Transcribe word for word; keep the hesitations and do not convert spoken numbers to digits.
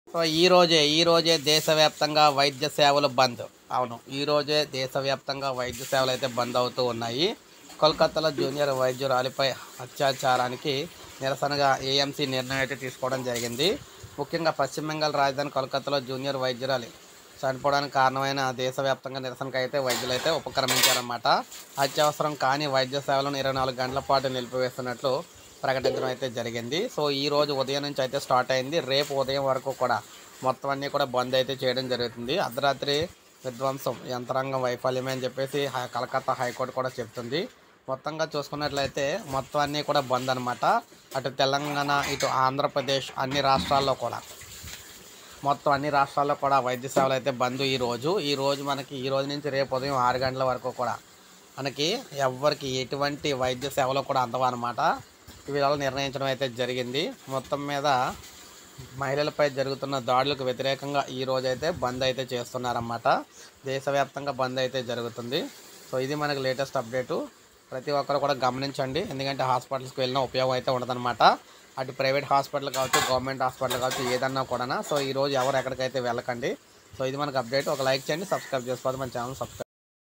So ఈరోజే ఈరోజే దేశవ్యాప్తంగా వైద్య సేవలు బంద్. అవును, ఈరోజే దేశవ్యాప్తంగా వైద్య సేవలు అయితే బంద్ అవుతూ ఉన్నాయి. కోల్కతాలో జూనియర్ వైద్యురాలిపై అత్యాచారానికి నిరసనగా ఏఎంసీ నిర్ణయం అయితే తీసుకోవడం జరిగింది. ముఖ్యంగా పశ్చిమ బెంగాల్ రాజధాని కోల్కతాలో జూనియర్ వైద్యురాలి చనిపోవడానికి కారణమైన దేశవ్యాప్తంగా నిరసనకు అయితే వైద్యులు అయితే ఉపక్రమించారన్నమాట. అత్యవసరం కానీ వైద్య సేవలను ఇరవై నాలుగు గంటల పాటు నిలిపివేస్తున్నట్లు ప్రకటించడం అయితే జరిగింది. సో ఈ రోజు ఉదయం నుంచి అయితే స్టార్ట్ అయింది. రేపు ఉదయం వరకు కూడా మొత్తం అన్నీ కూడా బంద్ అయితే చేయడం జరుగుతుంది. అర్ధరాత్రి విధ్వంసం యంత్రాంగం వైఫల్యమే అని చెప్పేసి కలకత్తా హైకోర్టు కూడా చెప్తుంది. మొత్తంగా చూసుకున్నట్లయితే మొత్తం అన్నీ కూడా బంద్ అనమాట. అటు తెలంగాణ, ఇటు ఆంధ్రప్రదేశ్, అన్ని రాష్ట్రాల్లో కూడా మొత్తం అన్ని రాష్ట్రాల్లో కూడా వైద్య సేవలు అయితే బంద్. ఈరోజు ఈరోజు మనకి ఈ రోజు నుంచి రేపు ఉదయం ఆరు గంటల వరకు కూడా మనకి ఎవ్వరికి ఎటువంటి వైద్య సేవలు కూడా అందవన్నమాట. వీళ్ళ నిర్ణయించడం అయితే జరిగింది. మొత్తం మీద మహిళలపై జరుగుతున్న దాడులకు వ్యతిరేకంగా ఈ రోజు అయితే బంద్ అయితే చేస్తున్నారన్నమాట. దేశవ్యాప్తంగా బంద్ అయితే జరుగుతుంది. సో ఇది మనకి లేటెస్ట్ అప్డేటు. ప్రతి ఒక్కరు కూడా గమనించండి, ఎందుకంటే హాస్పిటల్స్కి వెళ్ళిన ఉపయోగం అయితే ఉండదన్నమాట. అటు ప్రైవేట్ హాస్పిటల్ కావచ్చు, గవర్నమెంట్ హాస్పిటల్ కావచ్చు, ఏదన్నా కూడా. సో ఈరోజు ఎవరు ఎక్కడికైతే వెళ్ళకండి. సో ఇది మనకు అప్డేట్. ఒక లైక్ చేయండి, సబ్స్క్రైబ్ చేసుకోవాలి మన ఛానల్ సబ్స్క్రైబ్